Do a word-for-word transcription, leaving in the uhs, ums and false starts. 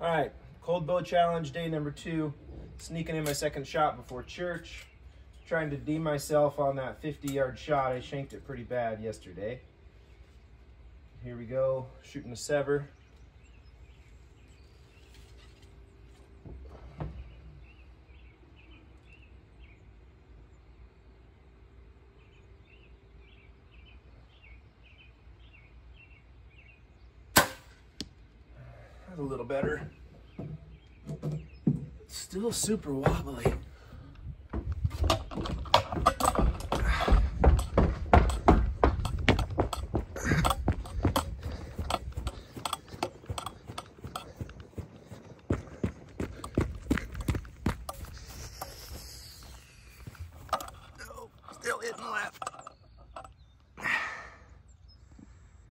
All right, cold bow challenge day number two. Sneaking in my second shot before church. Trying to deem myself on that fifty yard shot. I shanked it pretty bad yesterday. Here we go, shooting a sever. That's a little better. Still super wobbly. No, still hitting left.